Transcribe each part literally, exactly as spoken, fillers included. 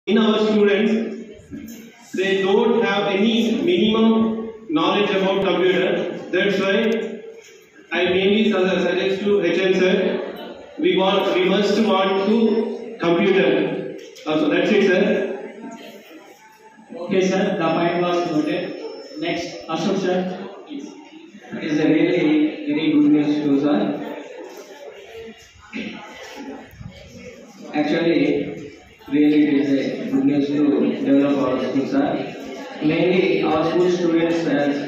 in our students, they don't have any minimum knowledge about computer. That's why I mainly suggest to H M sir, we want, we must want to computer. Also, that's it, sir. Okay, sir. The point was noted. Next, Ashok sir. It is a really very good news too, sir. Actually, really it is a good news to develop our school, sir. Mainly our school students has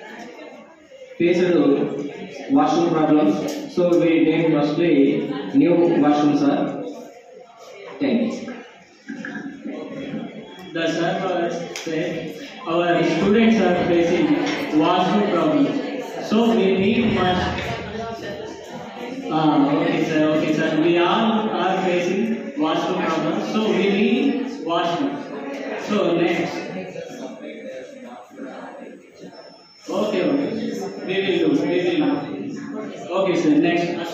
faced washroom problems, so we need mostly new washroom, sir. Thank you. The sir said our students are facing washroom problems, so we need much. Ah, okay, sir. Okay, sir. We all are facing washroom problems, so we need washroom. So next. Okay, okay. We will do. We will do. Okay, sir. Next.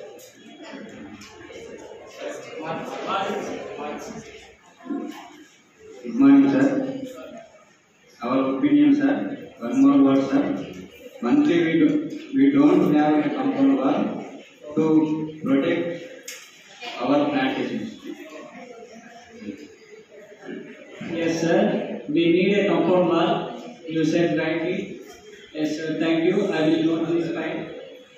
Good morning, sir. Our opinion, sir. One more word, sir. Monthly, we, do, we don't have a compound wall to protect our plantations. Yes, sir. We need a compound wall. You said rightly. Yes, sir. Thank you. I will note this point.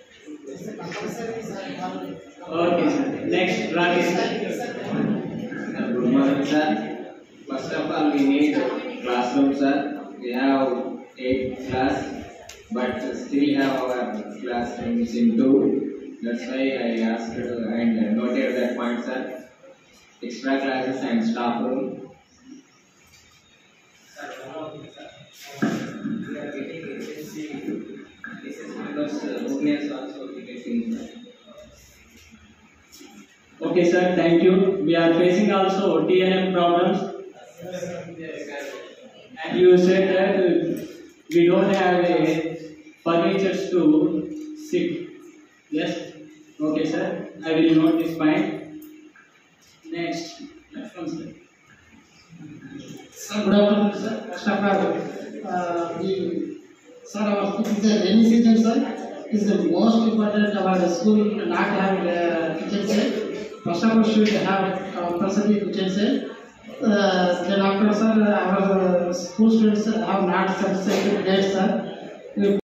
Okay, sir. Next, Rakesh. Good morning, sir. First of all, we need classroom, sir. We have eight class, but still have our classrooms in two. That's why I asked and noted that point, sir. Extra classes and staff room. Because opinions also getting. Okay, sir. Thank you. We are facing also T N M problems. And you said that we don't have a furniture to sit. Yes. Okay, sir. I will note this point. Next. Next one, sir. Sir, good afternoon, sir. First of all, uh, the sir, our it is a rainy season, sir. It is the most important our school not have uh, kitchen set. First of all, should have compulsory kitchen set. Uh, then after, sir, our uh, school students have not satisfied dates, sir.